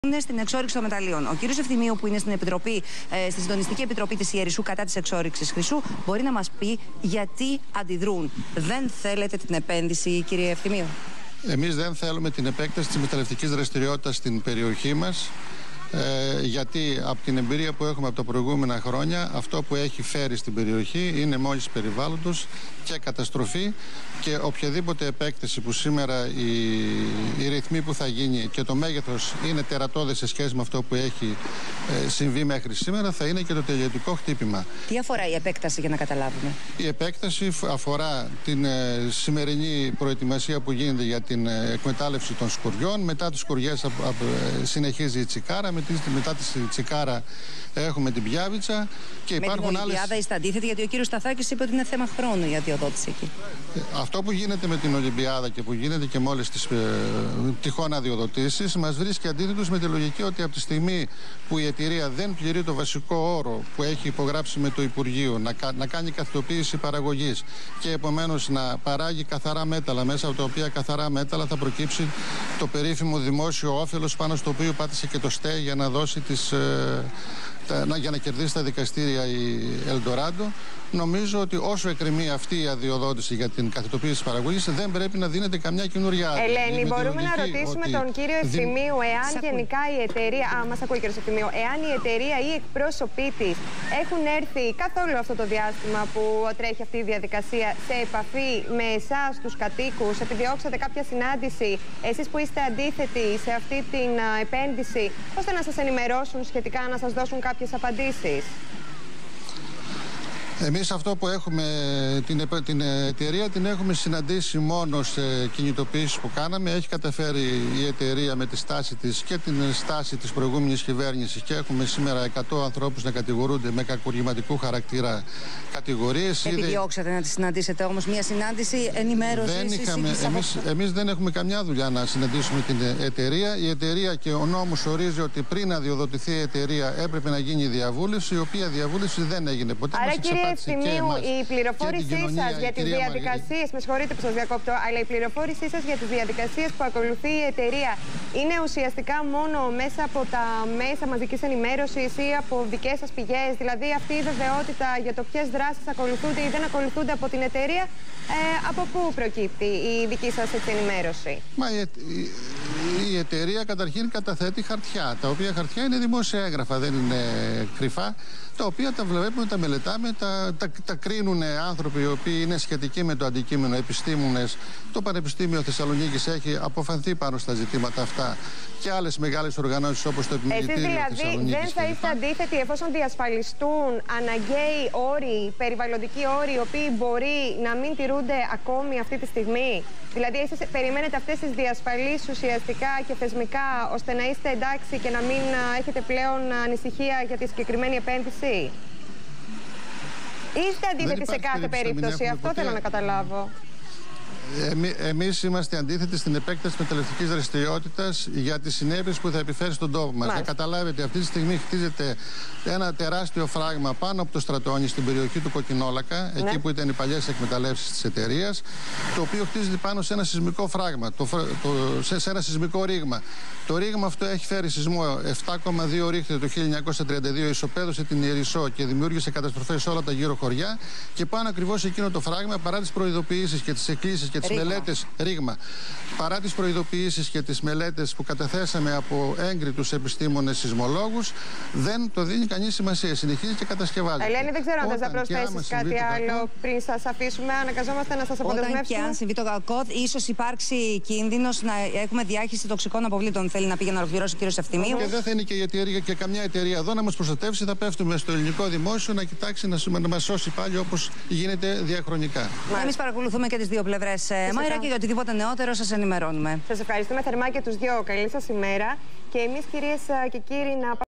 Στην εξόρυξη των μεταλλίων. Ο κύριος Ευθυμίου, που είναι στην στη Συντονιστική Επιτροπή της Ιερισσού κατά της εξόρυξης χρυσού, μπορεί να μας πει γιατί αντιδρούν. Δεν θέλετε την επένδυση, κύριε Ευθυμίου? Εμείς δεν θέλουμε την επέκταση της μεταλλευτικής δραστηριότητας στην περιοχή μας. Γιατί από την εμπειρία που έχουμε από τα προηγούμενα χρόνια, αυτό που έχει φέρει στην περιοχή είναι μόλις περιβάλλοντος και καταστροφή, και οποιαδήποτε επέκταση που σήμερα οι ρυθμοί που θα γίνει και το μέγεθος είναι τερατώδες σε σχέση με αυτό που έχει συμβεί μέχρι σήμερα, θα είναι και το τελειωτικό χτύπημα. Τι αφορά η επέκταση, για να καταλάβουμε? Η επέκταση αφορά την σημερινή προετοιμασία που γίνεται για την εκμετάλλευση των σκουριών. Μετά τις σκουριές συνεχίζει η Τσικάρα. Μετά τη Τσικάρα έχουμε την Πιάβιτσα και υπάρχουν άλλες. Με την Ολυμπιάδα είστε αντίθετοι? Γιατί ο κύριος Σταθάκης είπε ότι είναι θέμα χρόνου η αδειοδότηση εκεί. Αυτό που γίνεται με την Ολυμπιάδα και που γίνεται και με όλες τις τυχόν αδειοδοτήσεις μας βρίσκει αντίθετους με τη λογική ότι από τη στιγμή που η εταιρεία δεν πληρεί το βασικό όρο που έχει υπογράψει με το Υπουργείο, να κάνει καθετοποίηση παραγωγής και επομένως να παράγει καθαρά μέταλλα, μέσα από τα οποία καθαρά μέταλλα θα προκύψει το περίφημο δημόσιο όφελος, πάνω στο οποίο πάτησε και το ΣΤΕ για να δώσει για να κερδίσει τα δικαστήρια η Ελντοράντο. Νομίζω ότι όσο εκκρεμεί αυτή η αδειοδότηση για την καθετοποίηση της παραγωγής, δεν πρέπει να δίνεται καμιά καινούργια άδεια. Ελένη, μπορούμε να ρωτήσουμε τον κύριο Ευθυμίου εάν γενικά η εταιρεία. Μας ακούει, κύριε Ευθυμίου. Εάν η εταιρεία ή οι εκπρόσωποι της έχουν έρθει καθ' όλο αυτό το διάστημα που τρέχει αυτή η διαδικασία σε επαφή με εσάς, τους κατοίκους, επιδιώξατε κάποια συνάντηση, εσείς που είστε αντίθετοι σε αυτή την επένδυση, ώστε να σας ενημερώσουν σχετικά, να σας δώσουν κάποιες απαντήσεις? Εμείς αυτό που έχουμε, την εταιρεία την έχουμε συναντήσει μόνο σε κινητοποιήσεις που κάναμε. Έχει καταφέρει η εταιρεία με τη στάση της και την στάση της προηγούμενης κυβέρνησης, και έχουμε σήμερα 100 ανθρώπους να κατηγορούνται με κακουργηματικού χαρακτήρα κατηγορίες. Επιδιώξατε να τη συναντήσετε όμως μια συνάντηση ενημέρωσης? Εμείς δεν έχουμε καμιά δουλειά να συναντήσουμε την εταιρεία. Η εταιρεία και ο νόμος ορίζει ότι πριν αδειοδοτηθεί η εταιρεία έπρεπε να γίνει διαβούλευση, η οποία διαβούλευση δεν έγινε ποτέ. Ευθυμίου, η πληροφόρησή σας για τις διαδικασίες, με συγχωρείτε που σας διακόπτω, αλλά η πληροφόρησή σας για τις διαδικασίες που ακολουθεί η εταιρεία είναι ουσιαστικά μόνο μέσα από τα μέσα μαζικής ενημέρωσης ή από δικές σας πηγές? Δηλαδή αυτή η βεβαιότητα για το ποιες δράσεις ακολουθούνται ή δεν ακολουθούνται από την εταιρεία, από πού προκύπτει η δική σας ενημέρωση? Η εταιρεία καταρχήν καταθέτει χαρτιά, τα οποία χαρτιά είναι δημόσια έγγραφα, δεν είναι κρυφά, τα οποία τα βλέπουμε, τα μελετάμε, τα κρίνουν άνθρωποι οι οποίοι είναι σχετικοί με το αντικείμενο, επιστήμονες. Το Πανεπιστήμιο Θεσσαλονίκης έχει αποφανθεί πάνω στα ζητήματα αυτά και άλλες μεγάλες οργανώσεις όπως το Επιμελητήριο Θεσσαλονίκης. Εσείς δηλαδή δεν θα είστε αντίθετοι εφόσον διασφαλιστούν αναγκαίοι όροι, περιβαλλοντικοί όροι, οι οποίοι μπορεί να μην τηρούνται ακόμη αυτή τη στιγμή? Δηλαδή εσείς περιμένετε αυτές τις διασφαλίσεις ουσιαστικά και θεσμικά, ώστε να είστε εντάξει και να μην έχετε πλέον ανησυχία για τη συγκεκριμένη επένδυση? Είστε αντίθετοι σε κάθε περίπτωση? Αυτό θέλω να καταλάβω. Εμείς είμαστε αντίθετοι στην επέκταση μεταλλευτικής δραστηριότητας για τις συνέπειες που θα επιφέρει στον τόπο μας. Να καταλάβετε, αυτή τη στιγμή χτίζεται ένα τεράστιο φράγμα πάνω από το Στρατόνι, στην περιοχή του Κοκκινόλακα, εκεί που ήταν οι παλιές εκμεταλλεύσεις της εταιρείας, το οποίο χτίζεται πάνω σε ένα σεισμικό φράγμα, σε ένα σεισμικό ρήγμα. Το ρήγμα αυτό έχει φέρει σεισμό 7,2 ρίχτερ το 1932, ισοπαίδωσε την Ιερισσό και δημιούργησε καταστροφές σε όλα τα γύρω χωριά. Και πάνω ακριβώς εκείνο το φράγμα, παρά τις προειδοποιήσεις και τις εκκλήσεις και τις μελέτες, ρήγμα, παρά τις προειδοποιήσεις και τις μελέτες που καταθέσαμε από έγκριτους επιστήμονες σεισμολόγους, δεν το δίνει κανείς σημασία. Συνεχίζει και κατασκευάζεται. Ελένη, δεν ξέρω αν θες να προσθέσεις κάτι άλλο πριν σας αφήσουμε. Αναγκαζόμαστε να σας αποδεσμεύσουμε. Όταν και αν συμβεί το κακό, ίσως υπάρξει κίνδυνος να έχουμε διάχυση τοξικών αποβλήτων. Θέλει να πει για να ολοκληρώσει ο κύριος Ευθυμίου. Και δεν θα είναι και η εταιρεία και καμιά εταιρεία εδώ να μας προστατεύσει. Θα πέφτουμε στο ελληνικό δημόσιο να κοιτάξει να μας σώσει πάλι όπως γίνεται διαχρονικά. Εμείς παρακολουθούμε και τις δύο πλευρές, Μάιρα, και για οτιδήποτε νεότερο σας ενημερώνουμε. Σας ευχαριστούμε θερμά και τους δυο. Καλή σας ημέρα. Και εμείς, κυρίες και κύριοι, να